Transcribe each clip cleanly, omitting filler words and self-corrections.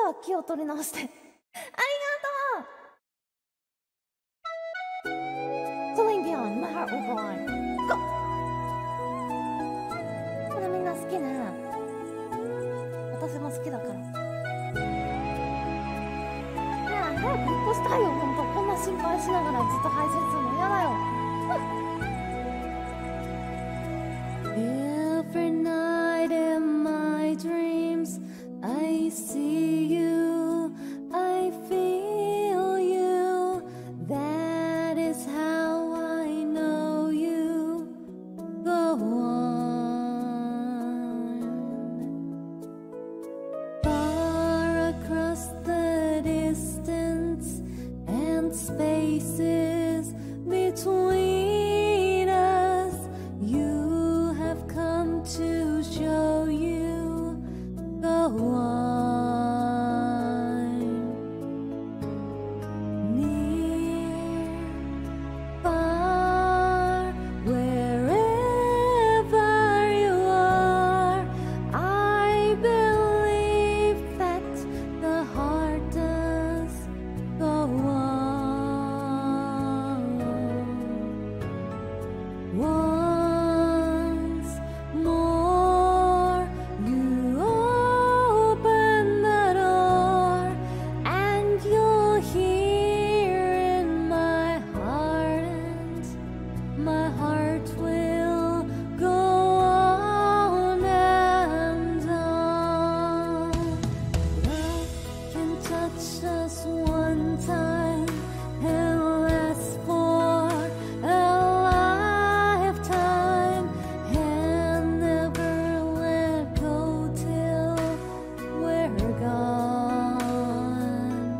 は気を取り直して。ありがとう。 Going beyond, my heart will go on. Go! これみんな好きね。私も好きだから。ねえ、早く引っ越したいよ、ほんと。こんな心配しながらずっと配信するの嫌だよ。 Every night in my dreams, I see you, I feel you. That is how I know you. Go on. Far across the distance and spaces between us, you have come to show you. Go on. Near, far, wherever you are, I believe that the heart does go on. Once more, you open the door, and you'll hear in my heart, and my heart will go on and on. Love can touch us one time and last for a lifetime, and never let go till we're gone.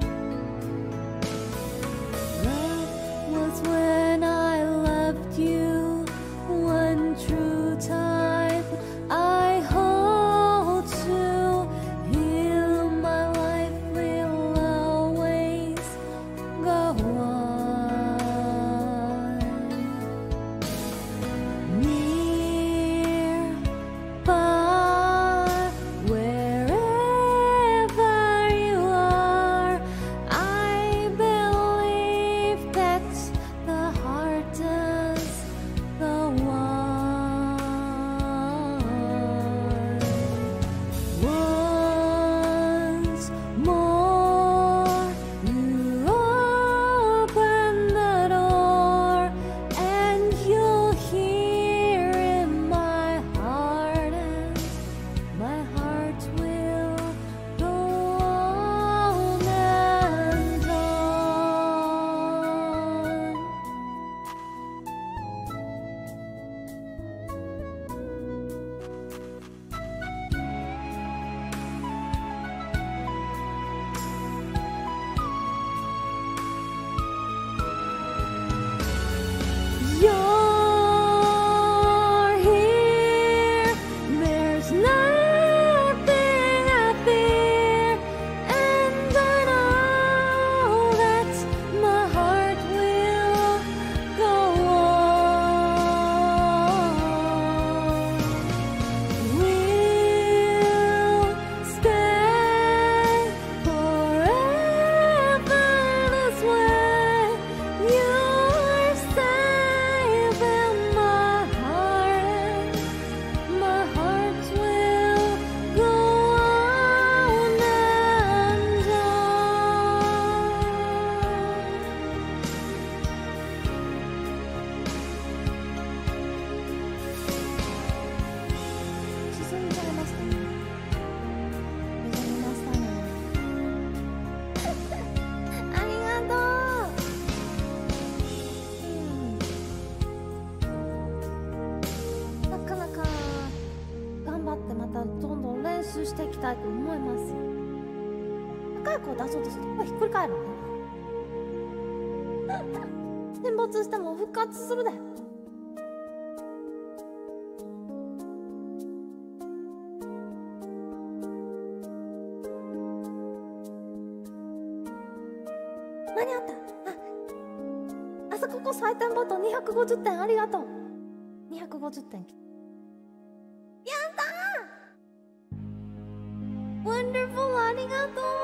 Love was when I loved you, one true time I hold to. In my life will always go on. Near, far, wherever you are, I believe that the heart does go on. Once more, you open the door, and you'll hear in my heart, and my heart will go on and on. You're here, there's nothing I fear, and I know that my heart will go on. We'll stay forever this way. You're safe in my heart, my heart will go on and on. 沈んじゃいましたね。沈みましたね。ありがとう。なかなか頑張ってまたどんどん練習していきたいと思います。高い声出そうとすると声ひっくり返るね。選抜しても復活するで。間に合った。あそこ採点ボタン250点ありがとう。250点。やったー。ワンダフル、ありがとう。